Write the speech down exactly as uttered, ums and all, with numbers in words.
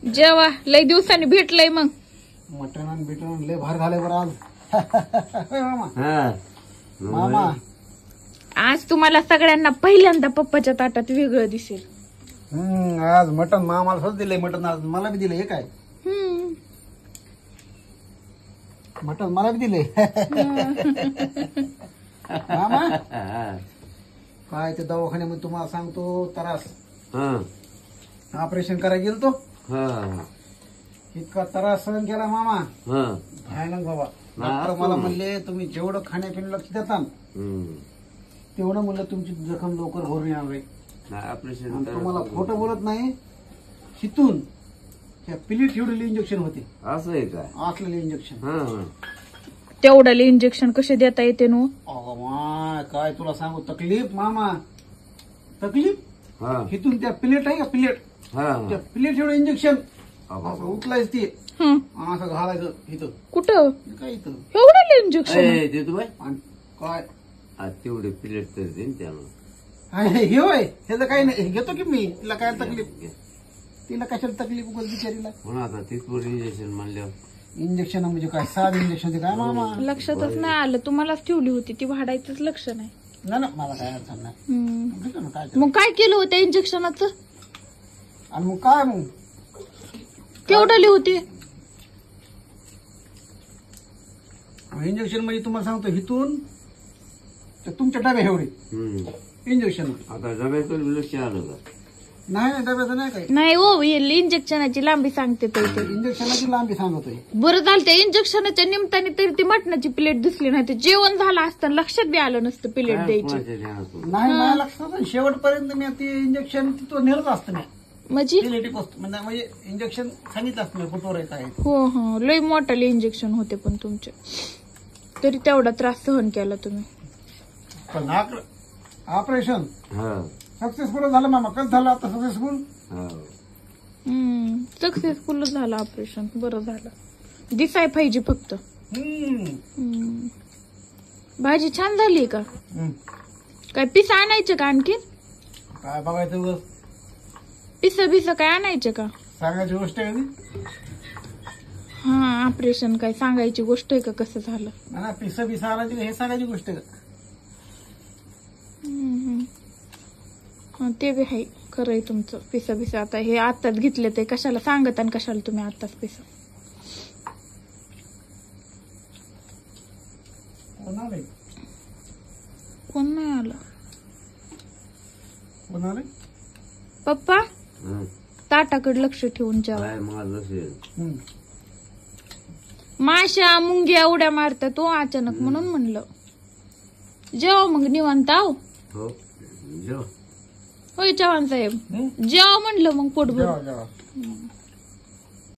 जेवा लय दिवसांनी भेटलंय मग. मटण आणि बिटण लय भारी झालंय बरं आज. मामा मामा आज तुम्हाला सगळ्यांना पहिल्यांदा पप्पाच्या ताटात वेगळं दिसेल. हम्म आज मटण मामाला स्वतः दिलंय. मटण आज मला बी दिलंय. हे काय हम्म मटण मला बी दिलंय. मामा काय ते दवाखान्यामध्ये तुम्हाला सांगतो त्रास. ऑपरेशन करायला गेलो तो इतका त्रास सहन केला मामा. भयानक बाबा. डॉक्टर मला म्हणले तुम्ही जेवढं खाण्यापिण्याला लक्ष देता तेवढं म्हणलं तुमची जखम लवकर भरून येणार आहे. ऑपरेशन तुम्हाला खोटं बोलत नाही. हिथून त्या पिलीट एवढे इंजेक्शन होते. असं आहे का? असलेले इंजेक्शन. तेवढ्याले इंजेक्शन कसे देता येते नो? अगं काय तुला सांगू तकलीफ मामा. तकलीफ हिथून त्या प्लेट आहे का प्लेट त्या प्लेट एवढं इंजेक्शन उठलायच ते असं घालायचं इथं. कुठं काय इथं एवढं इंजेक्शन? देतो बाय. काय तेवढे प्लेट तर देईन त्याला. हे होय ह्याचं काही नाही. घेतो की मी. तिला काय तकलीफ तिला कशाला तकलीफ उगाच बिचारीला. हो ना आता तिथवर इंजेक्शन म्हणल्यावर. इंजेक्शन म्हणजे काय साध इंजेक्शन काय मामा? लक्षातच नाही आलं. तुम्हालाच ठेवली होती ती वाढायचंच लक्ष नाही. ना ना मला काय अडचण नाही. काय मग काय केलं होतं इंजेक्शनाचं? आणि मग काय मग केवढाली होती इंजेक्शन? म्हणजे तुम्हाला सांगतो हिथून तुमच्या डब्या एवढे इंजेक्शन. आता डब्याकडे लक्ष आलं का? नाही नाही डब्याचं नाही काही. नाही हो इंजेक्शनाची लांबी सांगते ते. इंजेक्शनाची लांबी सांगतोय. बरं झालं त्या इंजेक्शनाच्या निमित्ताने तरी ती मटणाची प्लेट दिसली नाही. ते जेवण झालं असतं लक्षात बी आलं नसतं प्लेट द्यायची. नाही मला लक्षात शेवटपर्यंत मी ते इंजेक्शन तो नेलच असतं मी. म्हणजे म्हणजे इंजेक्शन सांगितलं असतं कुठवर येत आहे. हो हो लय मोठाले इंजेक्शन होते पण तुमचे. तरी तेवढा त्रास सहन केला तुम्ही. पण ऑपरेशन सक्सेसफुल झालं मामा. कसं झालं आता सक्सेसफुल? हम्म सक्सेसफुल झालं ऑपरेशन. बरं झालं. दिसाय पाहिजे फक्त. भाजी छान झाली का? काय पिस आणायचे का आणखी? काय बघायचं पिस बिस काय आणायचे का? सांगायची गोष्ट आहे. हा ऑपरेशन काय सांगायची गोष्ट आहे का कसं झालं? ना पिस बिस आणायची हे सांगायची गोष्ट आहे का? ते बी आहे खरंय तुमचं. पिसा बिसा आता हे आताच घेतले ते कशाला सांगत आणि कशाला तुम्ही आताच पिसा. कोण नाही आलं? कोण आले? पप्पा ताटाकडे लक्ष ठेवून जेवा. माशा मुंग्या उड्या मारतात तो अचानक म्हणून म्हणलं जेवा मग निवांत. आहो होय चव्हाण साहेब जेवा म्हणलं मग पोटभर.